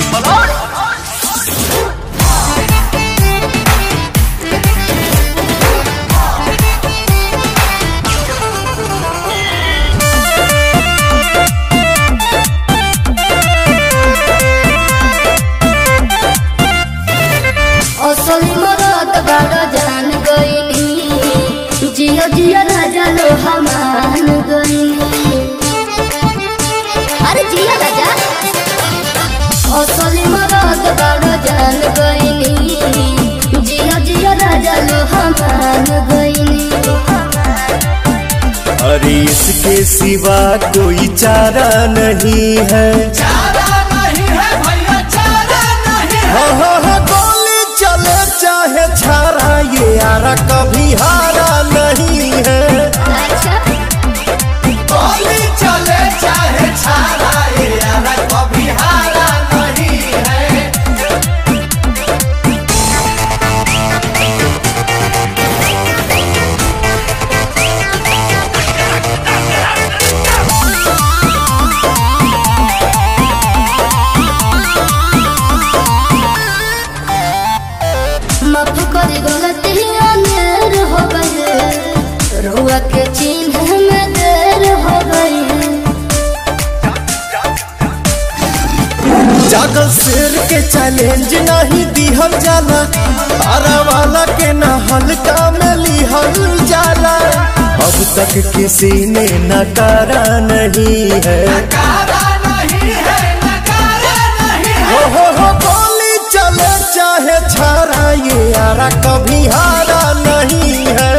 जियो जियो राजा लो हमान गईनी। अरे जियो राजा असली मरद बड़ जान गईनी। जियो जियो राजा लो हमान गईनी। अरे इसके सिवा कोई चारा नहीं है, चारा नहीं है भैया, चारा नहीं है। हाँ गोली चले चाहे छारा, ये यारा कभी हारा नहीं है। अच्छा गोली चले चाहे छारा, ये यारा कभी हारा नहीं है। माफ करी गलती अनेर हो गई, रुआ के चिन्ह में देर हो गई। जागल शेर के चैलेंज नहीं दिहल जाला, तारा वाला के न हल्का में लिहल जाला। अब तक किसी ने नकारा नहीं है, नकारा नहीं है, नकारा नहीं है। हो गोली चले चाहे छारा, ये यारा कभी हारा नहीं है।